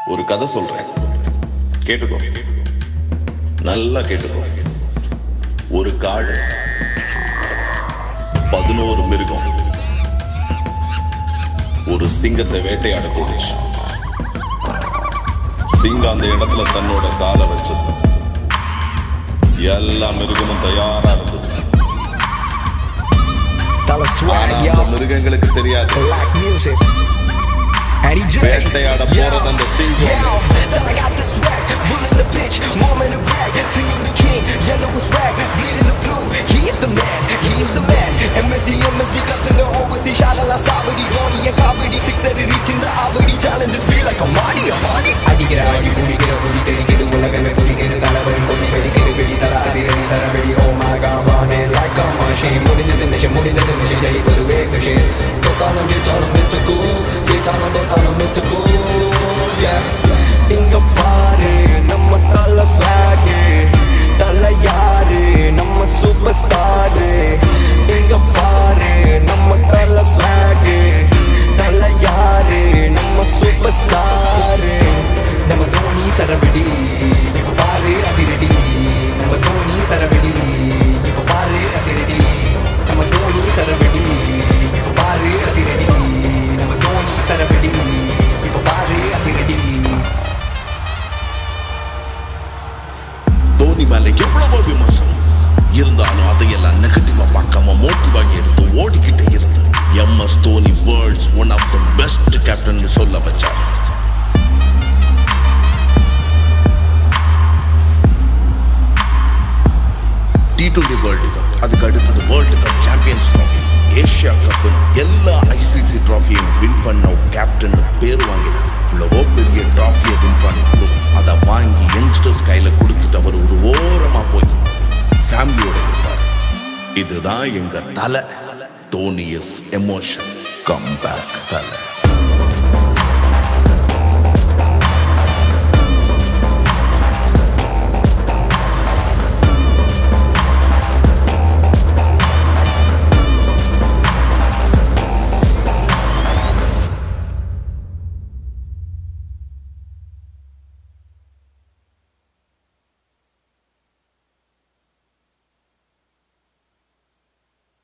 ஒரு கதை சொல்றேன், கேட்டுக்கோ, நல்லா கேட்டுக்கோ. ஒரு காடு, 11 மிருகம் ஒரு சிங்கத்தை வேட்டையாட போடுச்சு. சிங்கம் அந்த இடத்துல தன்னோட காலை வச்சது. எல்லா மிருகமும் தயாரா இருந்தது. மிருகங்களுக்கு தெரியாது வேட்டையாட போறது அந்த சிங்கம். இங்க பாரு நம்ம தல ஸ்வாக், தல யாரு நம்ம சூப்பர் ஸ்டார். இங்க பாரு நம்ம தல ஸ்வாக், தல யாரு நம்ம சூப்பர் ஸ்டார். நம்ம தோனி சரவடி இப்ப பாரு அதிரடி. நம்ம தோனி சரவடி இப்ப பாரு அதிரடி. நம்ம தோனி சரவடி இப்ப பாரு அதிரடி. நம்ம தோனி சரவடி இப்ப பாரு அதிரடி. தோனி மேல எவ்வளவோ விமர்சனம் இருந்தாலும் அதையெல்லாம் நெகட்டிவா பார்க்காம மோட்டிவாகி எடுத்து ஓடிக்கிட்டே இருந்து MS Dhoni world's one of the best captain சொல்ல வச்சார். T20 வேர்ல்டு கப், அதுக்கு அடுத்தது world cup, champions trophy, Asia cup, எல்லா ICC ட்ராஃபியும் வின் பண்ண கேப்டன் பேர் வாங்கினார். இவ்வளவோ பெரிய ட்ராஃபியை வின் பண்ணாலும் அதை வாங்கி யங்ஸ்டர்ஸ் கையில கொடுத்துட்டு அவர் ஒரு ஓரமா போய் ஃபேமிலியோட இருப்பார். இதுதான் எங்க தலை. Dhoni is emotion. Come back தலை.